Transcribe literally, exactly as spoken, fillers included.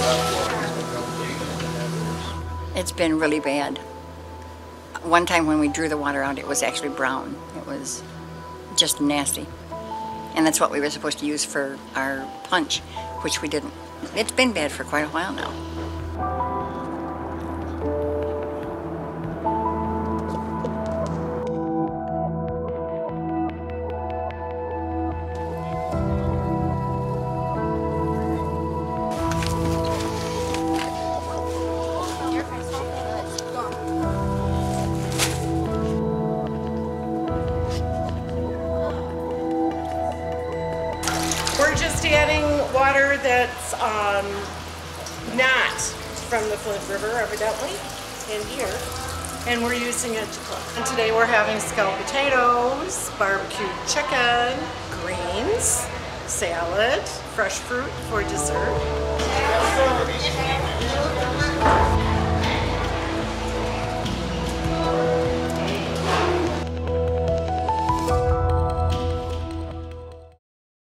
It's been really bad. One time when we drew the water out, it was actually brown. It was just nasty. And that's what we were supposed to use for our punch, which we didn't. It's been bad for quite a while now. We're just adding water that's um, not from the Flint River, evidently, in here, and we're using it to cook. And today we're having scalloped potatoes, barbecued chicken, greens, salad, fresh fruit for dessert.